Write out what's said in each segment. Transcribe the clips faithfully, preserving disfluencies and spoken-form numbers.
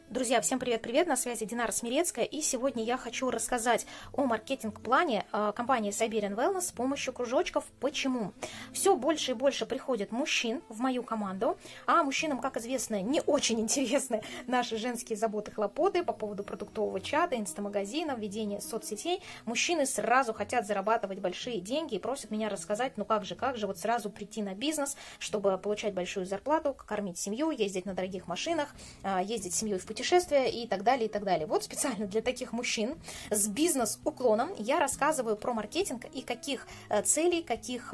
Друзья, всем привет-привет, на связи Динара Смирецкая, и сегодня я хочу рассказать о маркетинг-плане э, компании Siberian Wellness с помощью кружочков. Почему? Все больше и больше приходит мужчин в мою команду, а мужчинам, как известно, не очень интересны наши женские заботы, хлопоты по поводу продуктового чата, инстамагазинов, ведения соцсетей. Мужчины сразу хотят зарабатывать большие деньги и просят меня рассказать, ну как же, как же вот сразу прийти на бизнес, чтобы получать большую зарплату, кормить семью, ездить на дорогих машинах, э, ездить с семьей в путешествия, путешествия и так далее, и так далее. Вот специально для таких мужчин с бизнес-уклоном я рассказываю про маркетинг и каких целей, каких...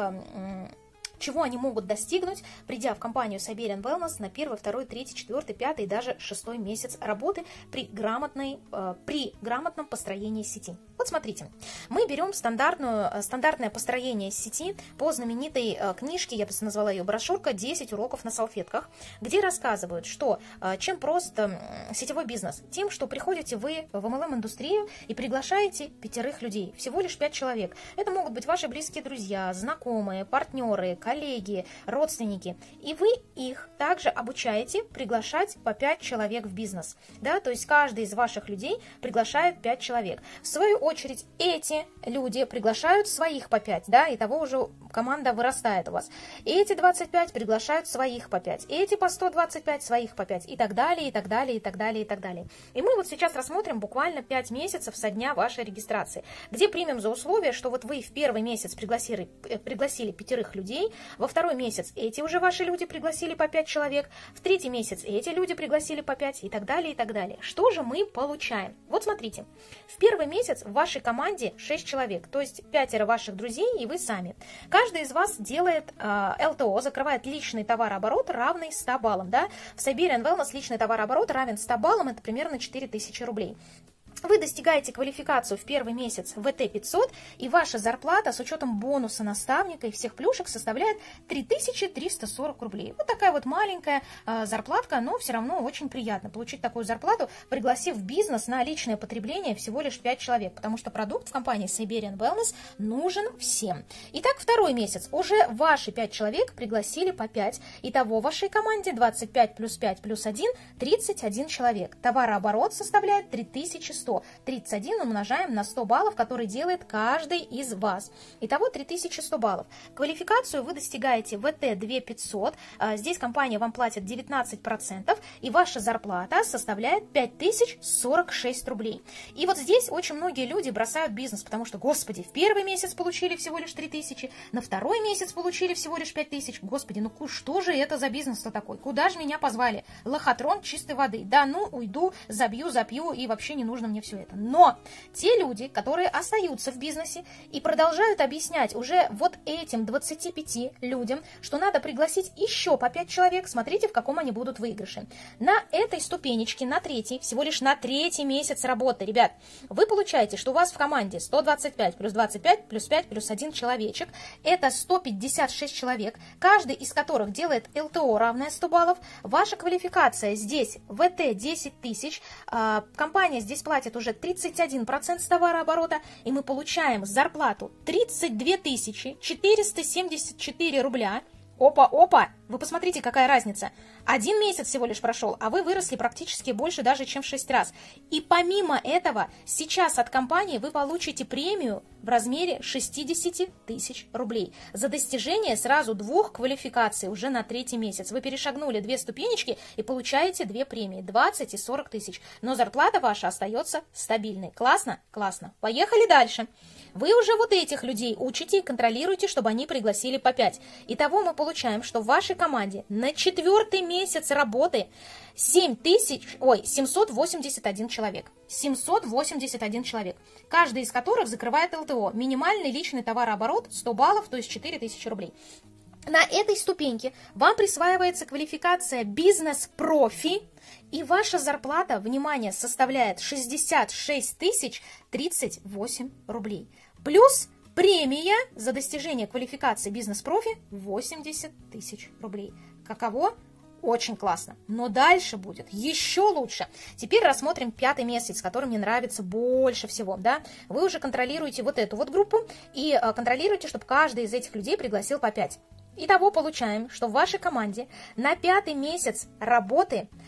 чего они могут достигнуть, придя в компанию Siberian Wellness на первый, второй, третий, четвертый, пятый и даже шестой месяц работы при, грамотной, э, при грамотном построении сети. Вот смотрите, мы берем стандартную, стандартное построение сети по знаменитой э, книжке, я бы назвала ее брошюрка «десять уроков на салфетках», где рассказывают, что э, чем просто э, сетевой бизнес, тем, что приходите вы в эм эл эм-индустрию и приглашаете пятерых людей, всего лишь пять человек. Это могут быть ваши близкие друзья, знакомые, партнеры, коллеги, родственники, и вы их также обучаете приглашать по пять человек в бизнес, да, то есть каждый из ваших людей приглашает пять человек. В свою очередь эти люди приглашают своих по пять, да, и того уже команда вырастает у вас. Эти двадцать пять приглашают своих по пять, эти по сто двадцать пять своих по пять, и так далее, и так далее, и так далее, и так далее. И мы вот сейчас рассмотрим буквально пять месяцев со дня вашей регистрации, где примем за условие, что вот вы в первый месяц пригласили, пригласили пятерых людей, во второй месяц эти уже ваши люди пригласили по пять человек, в третий месяц эти люди пригласили по пять и так далее, и так далее. Что же мы получаем? Вот смотрите, в первый месяц в вашей команде шесть человек, то есть пятеро ваших друзей и вы сами. Каждый из вас делает э, эл тэ о, закрывает личный товарооборот, равный ста баллам. Да? В Siberian Wellness личный товарооборот равен ста баллам, это примерно четыре тысячи рублей. Вы достигаете квалификацию в первый месяц в тэ пятьсот, и ваша зарплата с учетом бонуса наставника и всех плюшек составляет три тысячи триста сорок рублей. Вот такая вот маленькая э, зарплатка, но все равно очень приятно получить такую зарплату, пригласив в бизнес на личное потребление всего лишь пять человек, потому что продукт в компании Siberian Wellness нужен всем. Итак, второй месяц. Уже ваши пять человек пригласили по пять. Итого в вашей команде двадцать пять плюс пять плюс один, тридцать один человек. Товарооборот составляет три тысячи сто. тридцать один умножаем на сто баллов, который делает каждый из вас. Итого три тысячи сто баллов. Квалификацию вы достигаете в тэ две тысячи пятьсот. Здесь компания вам платит девятнадцать процентов, и ваша зарплата составляет пять тысяч сорок шесть рублей. И вот здесь очень многие люди бросают бизнес, потому что, господи, в первый месяц получили всего лишь три тысячи, на второй месяц получили всего лишь пять тысяч. Господи, ну что же это за бизнес-то такой? Куда же меня позвали? Лохотрон чистой воды. Да ну, уйду, забью, запью, и вообще не нужно мне все это. Но те люди, которые остаются в бизнесе и продолжают объяснять уже вот этим двадцати пяти людям, что надо пригласить еще по пять человек, смотрите, в каком они будут выигрыше. На этой ступенечке, на третий, всего лишь на третий месяц работы, ребят, вы получаете, что у вас в команде сто двадцать пять плюс двадцать пять плюс пять плюс один человечек, это сто пятьдесят шесть человек, каждый из которых делает эл тэ о равное сто баллов. Ваша квалификация здесь в тэ десять тысяч, компания здесь платит уже тридцать один процент с товарооборота, и мы получаем зарплату тридцать две тысячи четыреста семьдесят четыре рубля. Опа-опа! Вы посмотрите, какая разница. Один месяц всего лишь прошел, а вы выросли практически больше даже, чем в шесть раз. И помимо этого, сейчас от компании вы получите премию в размере шестьдесят тысяч рублей за достижение сразу двух квалификаций уже на третий месяц. Вы перешагнули две ступенечки и получаете две премии, двадцать и сорок тысяч. Но зарплата ваша остается стабильной. Классно? Классно. Поехали дальше. Вы уже вот этих людей учите и контролируете, чтобы они пригласили по пять. Итого мы получаем, что в вашей команде на четвертый месяц работы семь тысяч, ой, семьсот восемьдесят один человек. семьсот восемьдесят один человек, каждый из которых закрывает эл тэ о. Минимальный личный товарооборот сто баллов, то есть четыре тысячи рублей. На этой ступеньке вам присваивается квалификация бизнес-профи, и ваша зарплата, внимание, составляет шестьдесят шесть тысяч тридцать восемь рублей. Плюс премия за достижение квалификации бизнес-профи восемьдесят тысяч рублей. Каково? Очень классно. Но дальше будет еще лучше. Теперь рассмотрим пятый месяц, который мне нравится больше всего. Да? Вы уже контролируете вот эту вот группу и контролируете, чтобы каждый из этих людей пригласил по пять. Итого получаем, что в вашей команде на пятый месяц работы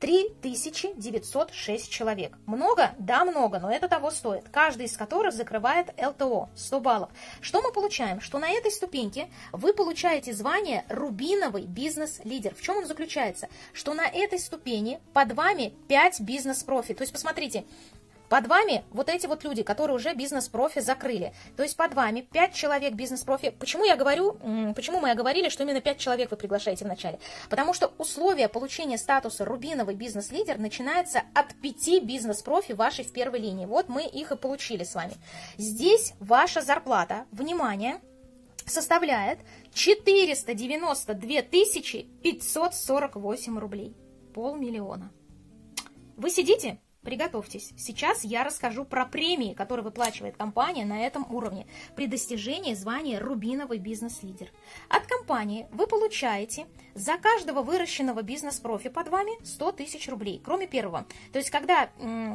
три тысячи девятьсот шесть человек. Много? Да, много, но это того стоит. Каждый из которых закрывает эл тэ о, сто баллов. Что мы получаем? Что на этой ступеньке вы получаете звание рубиновый бизнес-лидер. В чем он заключается? Что на этой ступени под вами пять бизнес-профи. То есть, посмотрите, под вами вот эти вот люди, которые уже бизнес-профи закрыли. То есть под вами пять человек бизнес-профи. Почему я говорю, почему мы говорили, что именно пять человек вы приглашаете вначале? Потому что условия получения статуса рубиновый бизнес-лидер начинается от пяти бизнес-профи вашей в первой линии. Вот мы их и получили с вами. Здесь ваша зарплата, внимание, составляет четыреста девяносто две тысячи пятьсот сорок восемь рублей. Полмиллиона. Вы сидите? Приготовьтесь. Сейчас я расскажу про премии, которые выплачивает компания на этом уровне при достижении звания рубиновый бизнес-лидер. От компании вы получаете за каждого выращенного бизнес-профи под вами сто тысяч рублей, кроме первого. То есть, когда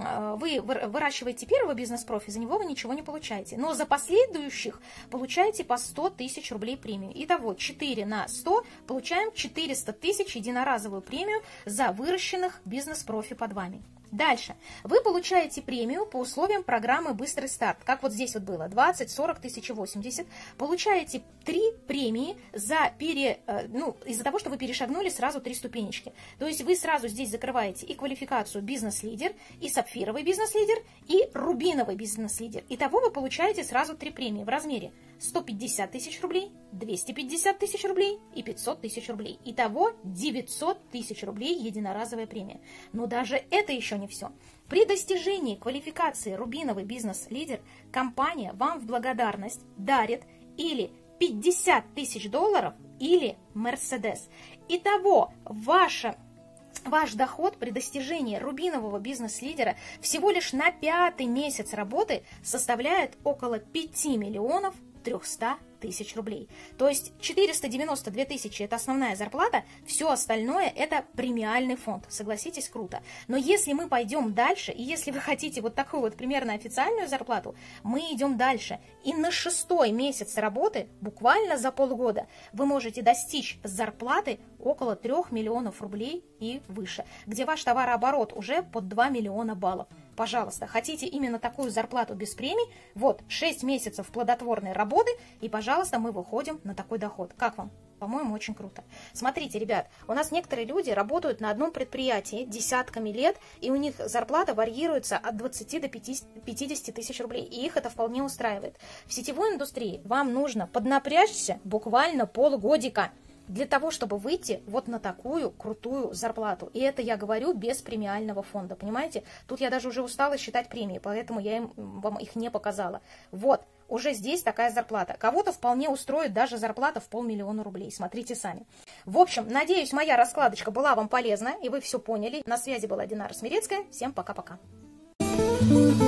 вы выращиваете первого бизнес-профи, за него вы ничего не получаете. Но за последующих получаете по сто тысяч рублей премию. Итого четыре на сто получаем четыреста тысяч единоразовую премию за выращенных бизнес-профи под вами. Дальше. Вы получаете премию по условиям программы «Быстрый старт». Как вот здесь вот было, двадцать, сорок, тысяча восемьдесят. Получаете три премии за пере, ну, из-за того, что вы перешагнули сразу три ступенечки. То есть вы сразу здесь закрываете и квалификацию бизнес-лидер, и сапфировый бизнес-лидер, и рубиновый бизнес-лидер. Итого вы получаете сразу три премии в размере сто пятьдесят тысяч рублей, двести пятьдесят тысяч рублей и пятьсот тысяч рублей. Итого девятьсот тысяч рублей единоразовая премия. Но даже это еще не все. При достижении квалификации рубиновый бизнес-лидер компания вам в благодарность дарит или пятьдесят тысяч долларов, или Мерседес. Итого ваша Ваш доход при достижении рубинового бизнес-лидера всего лишь на пятый месяц работы составляет около пяти миллионов трехсот тысяч рублей. То есть четыреста девяносто две тысячи – это основная зарплата, все остальное – это премиальный фонд. Согласитесь, круто. Но если мы пойдем дальше, и если вы хотите вот такую вот примерно официальную зарплату, мы идем дальше. И на шестой месяц работы, буквально за полгода, вы можете достичь зарплаты около трёх миллионов рублей и выше, где ваш товарооборот уже под два миллиона баллов. Пожалуйста, хотите именно такую зарплату без премий? Вот, шесть месяцев плодотворной работы, и, пожалуйста, мы выходим на такой доход. Как вам? По-моему, очень круто. Смотрите, ребят, у нас некоторые люди работают на одном предприятии десятками лет, и у них зарплата варьируется от двадцати до пятидесяти тысяч рублей, и их это вполне устраивает. В сетевой индустрии вам нужно поднапрячься буквально полгодика для того, чтобы выйти вот на такую крутую зарплату. И это я говорю без премиального фонда, понимаете? Тут я даже уже устала считать премии, поэтому я им, вам их не показала. Вот, уже здесь такая зарплата. Кого-то вполне устроит даже зарплата в полмиллиона рублей. Смотрите сами. В общем, надеюсь, моя раскладочка была вам полезна, и вы все поняли. На связи была Динара Смирецкая. Всем пока-пока.